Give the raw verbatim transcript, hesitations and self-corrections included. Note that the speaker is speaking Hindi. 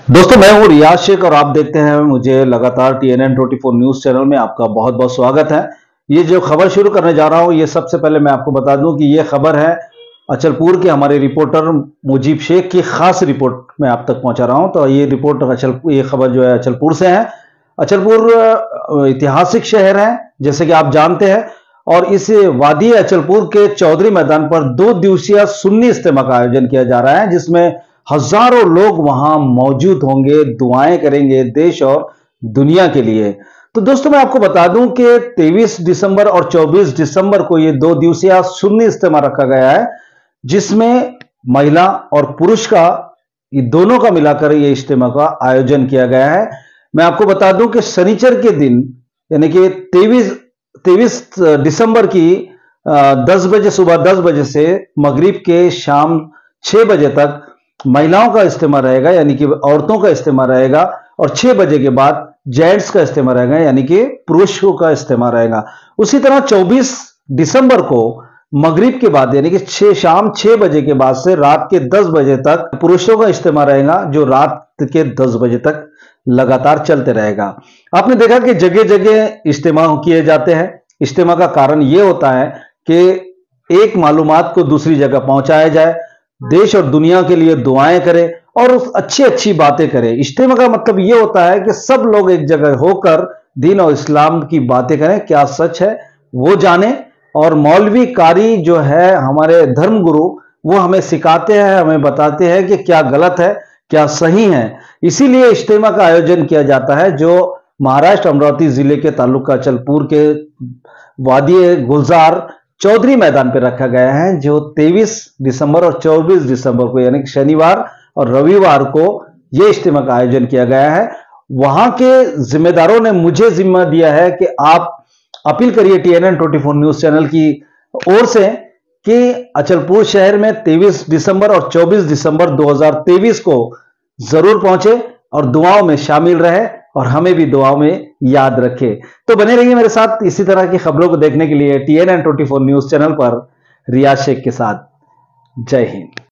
दोस्तों, मैं हूं रियाज शेख और आप देखते हैं मुझे लगातार T N N twenty four news channel में। आपका बहुत बहुत स्वागत है। ये जो खबर शुरू करने जा रहा हूं, ये सबसे पहले मैं आपको बता दूं कि ये खबर है अचलपुर के हमारे रिपोर्टर मुजीब शेख की खास रिपोर्ट मैं आप तक पहुंचा रहा हूं। तो ये रिपोर्ट अचल ये खबर जो है अचलपुर से है। अचलपुर ऐतिहासिक शहर है जैसे कि आप जानते हैं, और इस वादी अचलपुर के चौधरी मैदान पर दो दिवसीय सुन्नी इज्तिमा का आयोजन किया जा रहा है, जिसमें हजारों लोग वहां मौजूद होंगे, दुआएं करेंगे देश और दुनिया के लिए। तो दोस्तों, मैं आपको बता दूं कि तेईस दिसंबर और चौबीस दिसंबर को ये दो दिवसीय सुन्नी इज्तिमा रखा गया है, जिसमें महिला और पुरुष का ये दोनों का मिलाकर ये इज्तिमा का आयोजन किया गया है। मैं आपको बता दूं कि शनिचर के दिन यानी कि तेईस तेईस दिसंबर की दस बजे सुबह दस बजे से मगरिब के शाम छह बजे तक महिलाओं का इज्तिमा रहेगा, यानी कि औरतों का इज्तिमा रहेगा, और छह बजे के बाद जेंट्स का इज्तिमा रहेगा, यानी कि पुरुषों का इज्तिमा रहेगा। उसी तरह चौबीस दिसंबर को मगरिब के बाद यानी कि छह शाम छह बजे के बाद से रात के दस बजे तक पुरुषों का इज्तिमा रहेगा, जो रात के दस बजे तक लगातार चलते रहेगा। आपने देखा कि जगह जगह इज्तिमा किए जाते हैं। इज्तिमा का कारण यह होता है कि एक मालूमात को दूसरी जगह पहुंचाया जाए, देश और दुनिया के लिए दुआएं करें और अच्छी अच्छी बातें करें। इज्तिमा का मतलब यह होता है कि सब लोग एक जगह होकर दीन और इस्लाम की बातें करें, क्या सच है वो जाने। और मौलवी कारी जो है हमारे धर्म गुरु, वो हमें सिखाते हैं, हमें बताते हैं कि क्या गलत है क्या सही है। इसीलिए इज्तिमा का आयोजन किया जाता है, जो महाराष्ट्र अमरावती जिले के तालुका अचलपुर के वादी गुलजार चौधरी मैदान पर रखा गया है, जो तेईस दिसंबर और चौबीस दिसंबर को यानी कि शनिवार और रविवार को यह इज्तिमा का आयोजन किया गया है। वहां के जिम्मेदारों ने मुझे जिम्मा दिया है कि आप अपील करिए T N N twenty four news channel की ओर से कि अचलपुर शहर में तेईस दिसंबर और चौबीस दिसंबर दो हज़ार तेईस को जरूर पहुंचे और दुआओं में शामिल रहे और हमें भी दुआओं में याद रखे। तो बने रहिए मेरे साथ इसी तरह की खबरों को देखने के लिए T N N twenty four news channel पर रियाज शेख के साथ। जय हिंद।